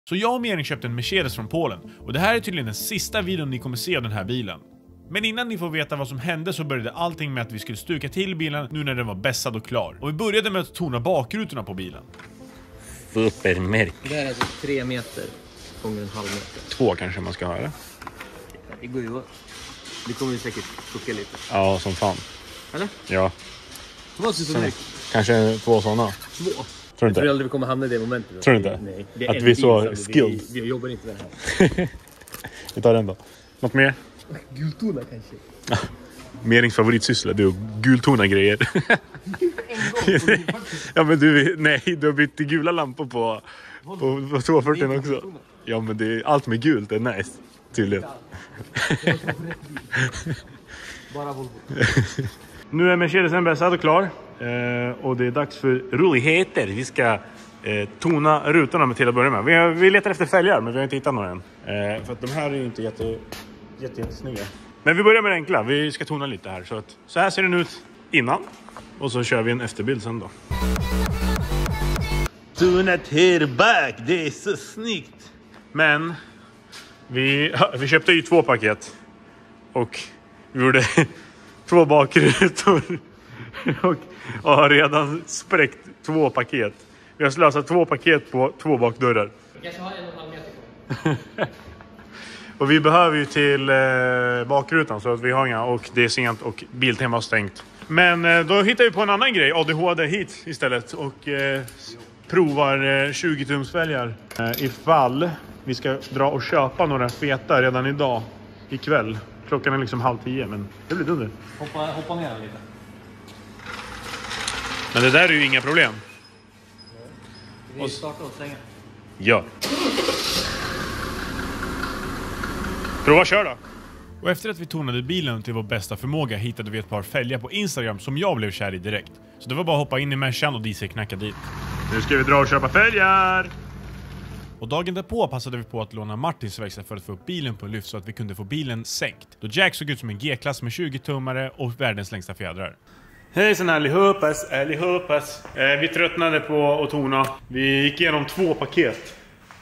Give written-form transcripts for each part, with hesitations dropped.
Så jag och Mering köpte en Mercedes från Polen. Och det här är tydligen den sista videon ni kommer se av den här bilen. Men innan ni får veta vad som hände så började allting med att vi skulle stuka till bilen nu när den var bässad och klar. Och vi började med att tona bakrutorna på bilen. Supermärk. Det här är alltså 3 meter gånger en halv meter. 2 kanske man ska ha det. Det går ju. Det kommer ju säkert fucka lite. Ja, som fan. Eller? Ja. Vad supermärk? Kanske 2 sådana. 2. Tror du Jag tror inte? aldrig vi kommer hamna i det momentet. Tror du inte? Nej. Det Att en vi är så bil, skilled. Vi jobbar inte med det här. Vi tar den då. Något mer? Gultona kanske. Merings favoritsyssla, det är att gultona grejer. Ja men du, nej, du har bytt till gula lampor på 240 också. Ja men det är, allt med gult är nice, tydligen. Bara Volvo. Nu är Mercedesen bässad och klar. Och det är dags för roligheter. Vi ska tona rutorna med till att börja med. Vi letar efter fälgar men vi har inte hittat några än. För att de här är ju inte jättesnygga. Men vi börjar med det enkla. Vi ska tona lite här. Så här ser den ut innan. Och så kör vi en efterbild sen då. Tonat här bak. Det är så snyggt. Men vi köpte ju 2 paket. Och vi gjorde 2 bakrutor. Och har redan spräckt 2 paket. Vi har slösat 2 paket på 2 bakdörrar. Jag kanske har 1,5 meter kvar. Och vi behöver ju till bakrutan så att vi har inga och det är sent och Biltema har stängt. Men då hittar vi på en annan grej, ADHD hit istället och provar 20-tumsfälgar. Ifall vi ska dra och köpa några feta redan idag, ikväll. Klockan är liksom 9:30 men det blir dunder. Hoppa ner lite. Men det där är ju inga problem. Vi startar och stänga. Ja. Prova kör då. Och efter att vi tonade bilen till vår bästa förmåga hittade vi ett par fälgar på Instagram som jag blev kär i direkt. Så det var bara att hoppa in i Mercan och DC-knacka dit. Nu ska vi dra och köpa fälgar. Och dagen därpå passade vi på att låna Martins verkstad för att få upp bilen på lyft så att vi kunde få bilen sänkt. Då Jack såg ut som en G-klass med 20-tummare och världens längsta fjädrar. Hejsan allihopas. Vi tröttnade på att tona. Vi gick igenom 2 paket.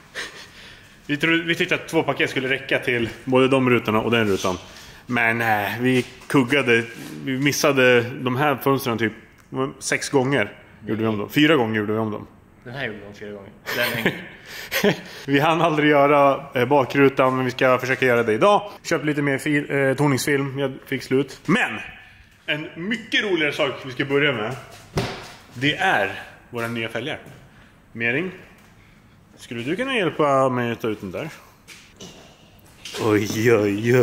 Vi tyckte att 2 paket skulle räcka till både de rutorna och den rutan. Men vi kuggade. Vi missade de här fönstren typ 6 gånger. Gjorde vi om dem. 4 gånger gjorde vi om dem. Den här gjorde de 4 gånger. Den hängde. Vi hann aldrig göra bakrutan, men vi ska försöka göra det idag. Köp lite mer toningsfilm. Jag fick slut. Men en mycket roligare sak vi ska börja med, det är våra nya fälgar. Mering, skulle du kunna hjälpa mig att ta ut den där? Oj.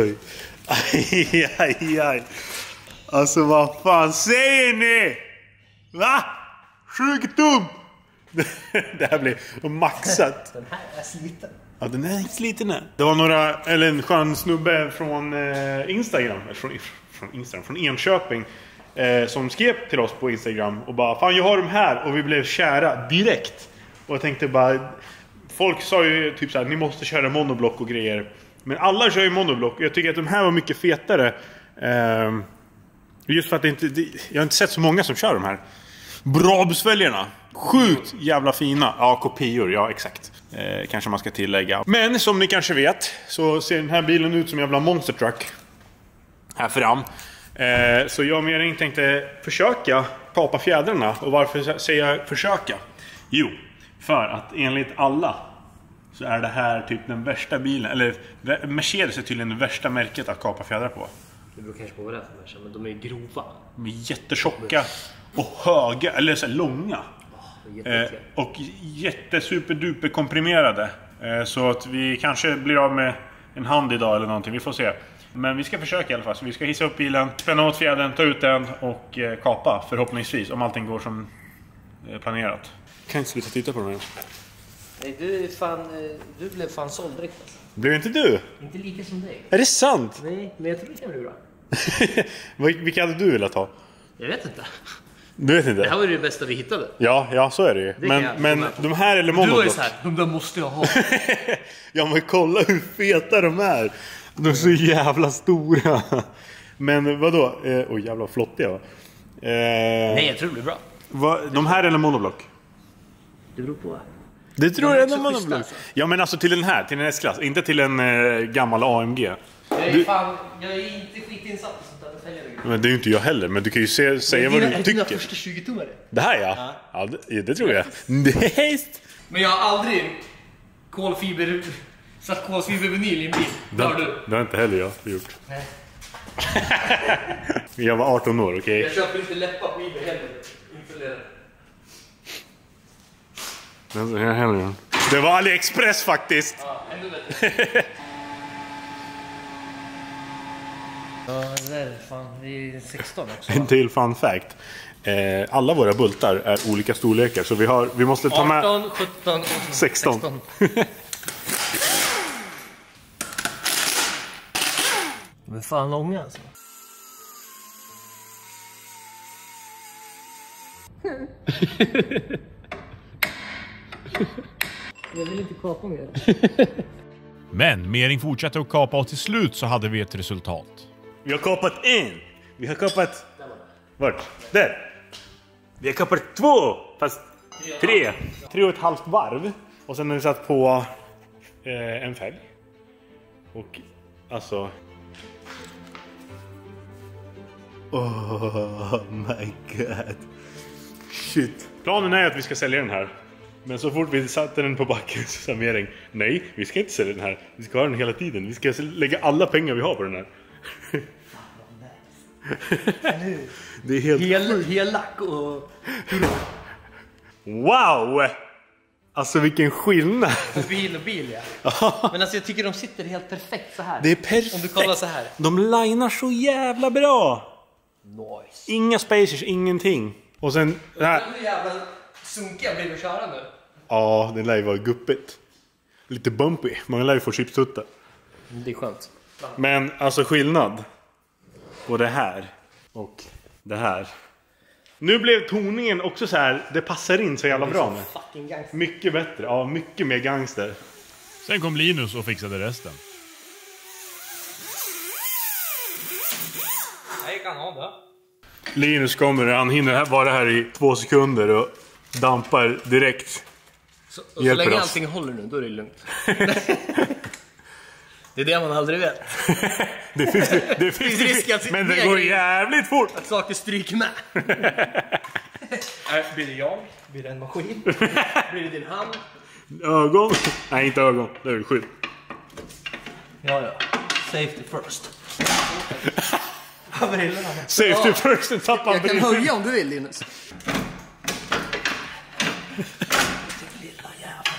Aj. Alltså vad fan säger ni? Va? 20 tum! Det här blir maxat. Den här är sliten. Ja, den är sliten här. Det var en skön snubbe från Instagram. Från Enköping. Som skrev till oss på Instagram och bara, fan jag har de här. Och vi blev kära direkt. Och jag tänkte bara, folk sa ju typ så här, ni måste köra monoblock och grejer. Men alla kör ju monoblock. Jag tycker att de här var mycket fetare. Just för att jag har inte sett så många som kör de här. Brabusfälgarna. Sjukt jävla fina. Ja, kopior, ja exakt. Kanske man ska tillägga. Men som ni kanske vet så ser den här bilen ut som en jävla monster truck. Här fram. Så jag och Mering tänkte försöka kapa fjädrarna. Och varför säger jag försöka? Jo, för att enligt alla så är det här typ den värsta bilen. Eller Mercedes är tydligen det värsta märket att kapa fjädrar på. Det beror kanske på vad det är för människa, men de är grova. De är jättetjocka och höga, eller så här långa. Och superduper komprimerade. Så att vi kanske blir av med en hand idag eller någonting, vi får se. Men vi ska försöka i alla fall. Så vi ska hissa upp bilen, spänna åt fjädern, ta ut den och kapa förhoppningsvis. Om allting går som planerat. Kan inte sluta titta på den här. Nej, du blev fan såld direkt alltså. Blev inte du? Inte lika som dig. Är det sant? Nej, men jag tror det kan bli bra. Vilka hade du velat ha? Jag vet inte. Du vet inte? Det här var ju det bästa vi hittade. Ja, så är det ju. Men de här eller monoblock? Du var ju så här, de där måste jag ha. Ja, men kolla hur feta de är. De är så jävla stora. Men vadå? Jävla flottiga va? Nej, jag tror det blir bra. De här eller monoblock? Det beror på. Det tror jag ändå man schyssta, har. alltså. Ja, men alltså till den här, till en S-klass. Inte till en gammal AMG. Jag är inte skitinsatt i sånt där detaljer. Men det är ju inte jag heller, men du kan ju säga vad du Dina tycker. första 20-tummare. Det här ja, det tror jag. Nej. Men jag har aldrig satt kolfibervinyl i en bil. Det har du. Det har inte heller jag gjort. Nej. Jag var 18 år, okej? Jag köper inte läppar på eBay heller. Installerar. Det var AliExpress faktiskt. Ja, ännu bättre. Ja, det där är fan, vi är 16 också. En till fun fact. Alla våra bultar är olika storlekar, så vi måste ta med 18, 17 och 16. Men fan långa alltså. Jag vill inte kapa mer. Men Mering fortsatte att kapa och till slut så hade vi ett resultat. Vi har kapat en. Vi har kapat... Vart? Där. Vi har kapat 2. Fast 3. 3,5 varv. Och sen har vi satt på en fälg. Och alltså... Oh my god. Shit. Planen är att vi ska sälja den här. Men så fort vi satte den på backen så sa Mering: nej, vi ska inte sälja den här. Vi ska ha den hela tiden. Vi ska lägga alla pengar vi har på den här. Det är helt... Hel lack och... Wow! Alltså vilken skillnad. Bil, ja. Men alltså jag tycker de sitter helt perfekt så här. Det är perfekt. Om du kollar så här. De linar så jävla bra. Nice. Inga spacers, ingenting. Och sen... Det är jävla sunkiga blir att köra nu. Ja, det lär ju vara guppigt. Lite bumpy. Man lär ju få chipstutta. Det är skönt. Men alltså skillnad på det här och det här. Nu blev toningen också så här. Det passar in så jävla bra med. Fucking gangster. Mycket bättre. Ja, mycket mer gangster. Sen kom Linus och fixade resten. Jag kan ha det. Linus kommer, han hinner vara här i 2 sekunder och dampar direkt. Så länge allting håller nu, då är det lugnt. Det är det man aldrig vet. det finns risk att men det går jävligt fort. Att saker stryker med. Blir det jag? Blir det en maskin? Blir det din hand? Ögon? Nej, inte ögon. Det är skydd. Ja. Safety first. Safety first and tappar jag kan höja om du vill, Linus. Lilla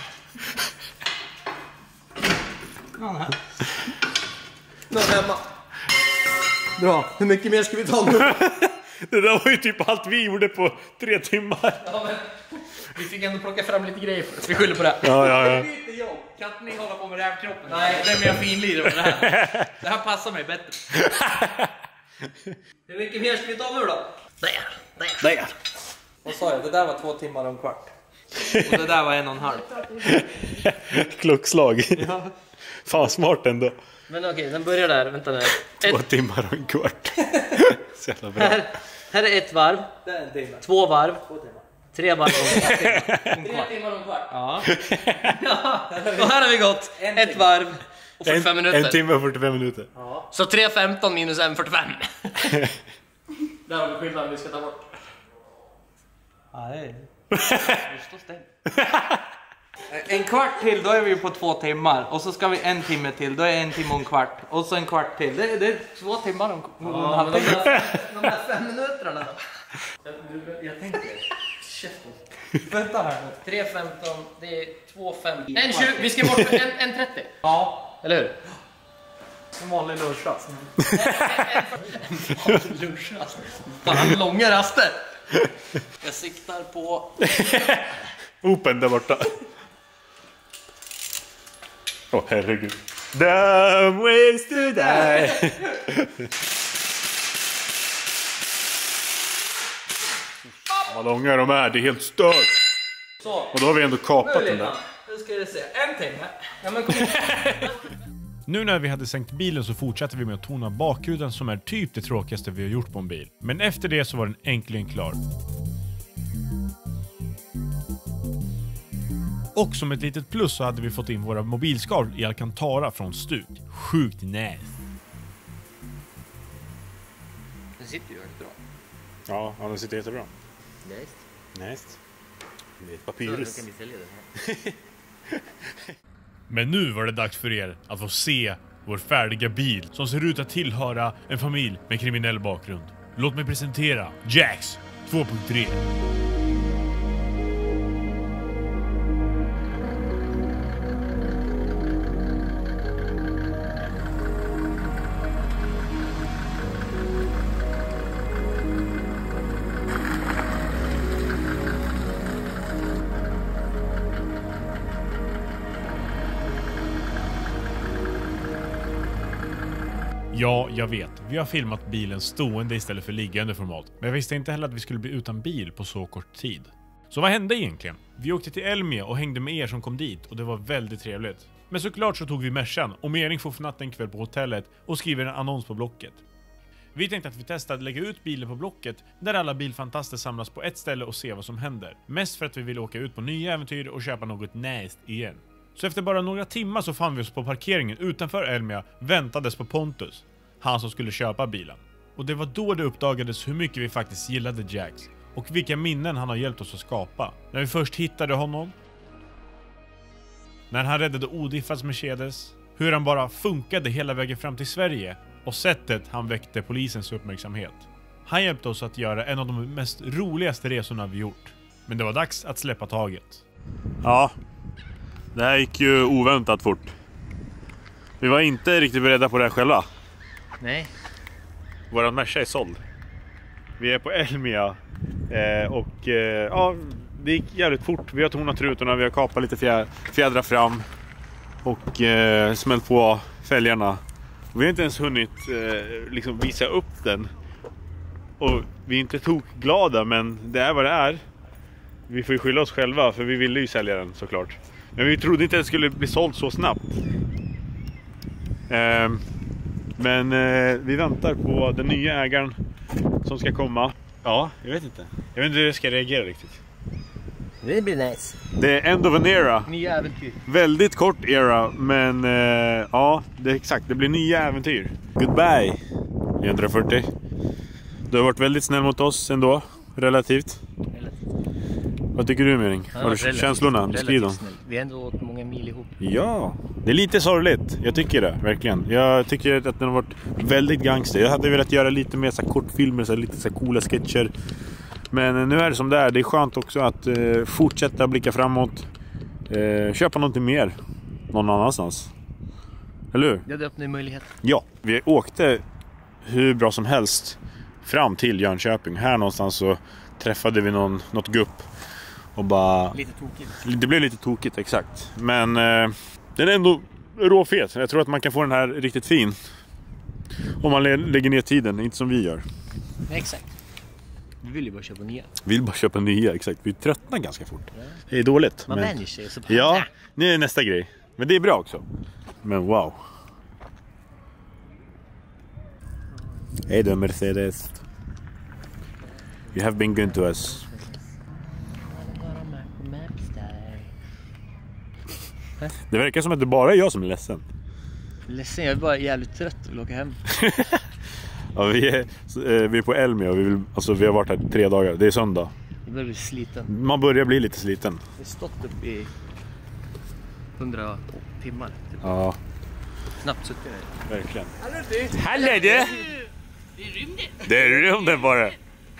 jäveln. Nå hemma. Bra. Hur mycket mer ska vi ta nu? Det där var ju typ allt vi gjorde på 3 timmar. Ja, men vi fick ändå plocka fram lite grejer för oss. Vi skyller på det. Ja. Kan inte ni hålla på med rävkroppen? Nej, det är mer finlir det här. Det här passar mig bättre. Hur mycket mer ska vi ta nu då? Där. Vad sa jag? Det där var 2 timmar och en kvart. Och det där var 1,5. Klockslag. Ja. Fan smart ändå. Men okej, den börjar där. Vänta nu. 2 timmar och en kvart. Så jävla bra. Här är 1 varv. 2 varv. 3 varv och 1 timme. 3 timmar och en kvart. Ja. Och här har vi gått 1 varv och 45 minuter. 1 timme och 45 minuter. Ja. Så 3.15 minus 1.45. Där har vi skillnaden vi ska ta bort. Nej. En kvart till, då är vi på 2 timmar. Och så ska vi 1 timme till, då är 1 timme och en kvart. Och så en kvart till, det är 2 timmar och en halv timme. De där 5 minuterna då. Jag tänker. Käften. Vänta här nu. 3.15, det är 2.50. 1.20, vi ska bort 1.30. Ja. Eller hur? En vanlig lunchrast. Lunchrast. Fan, långa raster. Jag siktar på... Open där borta. Åh herregud. Dumb ways to die. Vad långa de är, det är helt stört. Så. Och då har vi ändå kapat den där. Nu ska jag se. 1 timme. Ja, men kom. Nu när vi hade sänkt bilen så fortsatte vi med att tona bakrutan som är typ det tråkigaste vi har gjort på en bil. Men efter det så var den äntligen klar. Och som ett litet plus så hade vi fått in våra mobilskal i Alcantara från Stuk. Sjukt nice. Den sitter ju väldigt bra. Ja, den sitter jättebra. Nice. Det är ett papyrus. Då kan vi sälja det här. Men nu var det dags för er att få se vår färdiga bil som ser ut att tillhöra en familj med kriminell bakgrund. Låt mig presentera Jax 2.3. Ja, jag vet. Vi har filmat bilen stående istället för liggande format. Men jag visste inte heller att vi skulle bli utan bil på så kort tid. Så vad hände egentligen? Vi åkte till Elmia och hängde med er som kom dit och det var väldigt trevligt. Men såklart så tog vi Mercan och Mering får för natten kväll på hotellet och skriver en annons på Blocket. Vi tänkte att vi testade lägga ut bilen på Blocket där alla bilfantaster samlas på ett ställe och se vad som händer. Mest för att vi vill åka ut på nya äventyr och köpa något nice igen. Så efter bara några timmar så fann vi oss på parkeringen utanför Elmia, väntades på Pontus, han som skulle köpa bilen. Och det var då det uppdagades hur mycket vi faktiskt gillade Jax och vilka minnen han har hjälpt oss att skapa. När vi först hittade honom, när han räddade Odiffas Mercedes, hur han bara funkade hela vägen fram till Sverige och sättet han väckte polisens uppmärksamhet. Han hjälpte oss att göra en av de mest roligaste resorna vi gjort. Men det var dags att släppa taget. Ja, det här gick ju oväntat fort. Vi var inte riktigt beredda på det här själva. Nej. Våran Merca är såld. Vi är på Elmia ja, det gick jävligt fort. Vi har tonat rutorna, vi har kapat lite fjädrar fram och smält på fälgarna. Vi har inte ens hunnit liksom visa upp den. Och vi är inte glada, men det är vad det är. Vi får ju skylla oss själva för vi ville ju sälja den såklart. Men vi trodde inte att det skulle bli såld så snabbt. Men vi väntar på den nya ägaren som ska komma. Ja, jag vet inte hur jag ska reagera riktigt. Det blir nice. Det är end of an era. Nya äventyr. Väldigt kort era, men ja, det är exakt. Det blir nya äventyr. Goodbye 940. Du har varit väldigt snäll mot oss ändå, relativt. Vad tycker du, Mering? Har du känslorna? Beskriv dem. Vi har ändå åkt många mil ihop. Ja, det är lite sorgligt. Jag tycker det, verkligen. Jag tycker att den har varit väldigt gangster. Jag hade velat göra lite mer så kortfilmer, så lite så coola sketcher. Men nu är det som det är. Det är skönt också att fortsätta blicka framåt. Köpa någonting mer någon annanstans. Eller hur? Ja, det öppnar ju möjlighet. Ja, vi åkte hur bra som helst fram till Jönköping. Här någonstans så träffade vi något gupp. Och bara... Lite tokigt. Det blev lite tokigt, exakt. Men den är ändå råfet. Jag tror att man kan få den här riktigt fin. Om man lägger ner tiden, inte som vi gör. Nej, exakt. Vi vill ju bara köpa nya. Vi vill bara köpa nya, exakt. Vi tröttnar ganska fort. Ja. Det är dåligt. Man vänjer sig. Så ja, det är nästa grej. Men det är bra också. Men wow. Hej då, Mercedes. You have been good to us. Det verkar som att det bara är jag som är ledsen. Ledsen, jag är bara jävligt trött och vill åka hem. Ja, vi är på Elmia och vi har varit här 3 dagar. Det är söndag. Jag börjar bli sliten. Man börjar bli lite sliten. Jag har stått upp i 100 timmar. Typ. Ja. Knappt suttit där. Verkligen. Hallå du! Det är rymden! Det är rymden bara!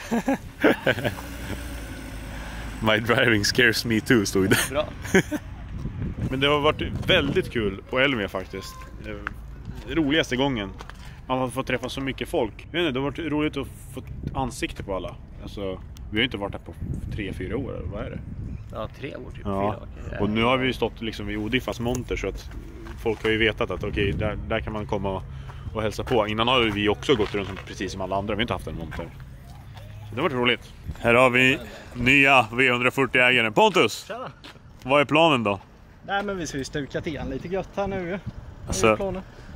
My driving scares me too, stod det. Bra. Men det har varit väldigt kul på Elmia faktiskt. Roligaste gången. Man har fått träffa så mycket folk. Jag vet inte, det har varit roligt att få ansikte på alla. Alltså, vi har inte varit här på 3-4 år, eller vad är det? Ja, 3 år typ. Ja. 4 år. Och nu har vi stått liksom vid Odiffas monter så att folk har ju vetat att okej, där kan man komma och hälsa på. Innan har vi också gått runt precis som alla andra. Vi har inte haft en monter. Så det har varit roligt. Här har vi nya V140-ägaren. Pontus! Tjena. Vad är planen då? Nej, men vi ska ju stuka till han lite gött här nu. Alltså,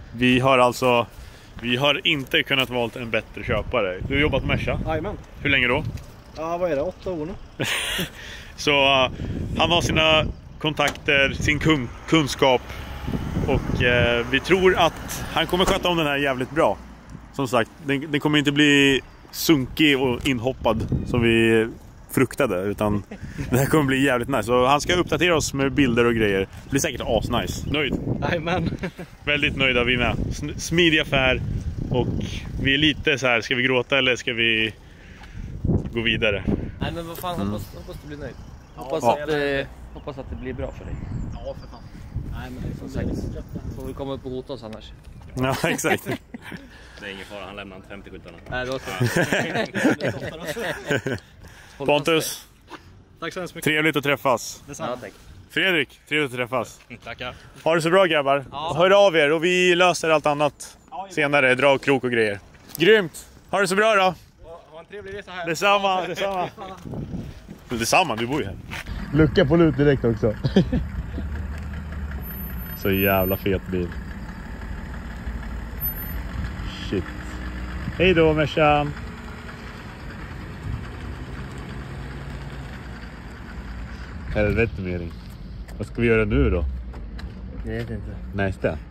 vi har inte kunnat valt en bättre köpare. Du har jobbat med Merca. Jajamän. Hur länge då? Ja, vad är det? 8 år nu. Så han har sina kontakter, sin kunskap. Och vi tror att han kommer sköta om den här jävligt bra. Som sagt, den kommer inte bli sunkig och inhoppad som vi fruktade, utan det här kommer bli jävligt nice. Så han ska uppdatera oss med bilder och grejer. Det blir säkert asnice. Nöjd? Jajamän. Väldigt nöjda vi med. Smidig affär. Och vi är lite så här, ska vi gråta eller ska vi gå vidare? Nej men vad fan, hoppas du blir nöjd. Hoppas att det blir bra för dig. Ja, för fan. Nej, men det är Som sagt, får vi komma upp och hota oss annars. Ja, exakt. Det är ingen fara, han lämnar inte 50-skyltarna. Nej, då så. Pontus, Tack så hemskt mycket. trevligt att träffas. Ja, tack. Fredrik, trevligt att träffas. Tackar. Ha det så bra grabbar. Hör av er och vi löser allt annat senare. Dra och krok och grejer. Grymt. Ha det så bra då. Ha en trevlig resa här. Detsamma. Detsamma, du bor ju här. Lucka på lut direkt också. Så jävla fet bil. Shit. Hej då Mersan. Helvete Mering. Vad ska vi göra nu då? Jag vet inte. Nästa.